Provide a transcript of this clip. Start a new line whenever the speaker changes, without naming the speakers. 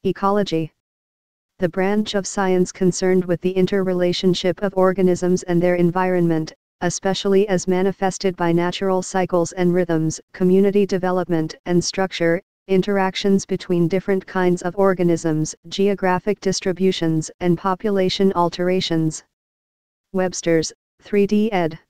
Ecology. The branch of science concerned with the interrelationship of organisms and their environment, especially as manifested by natural cycles and rhythms, community development and structure, interactions between different kinds of organisms, geographic distributions and population alterations. Webster's, 3D ed.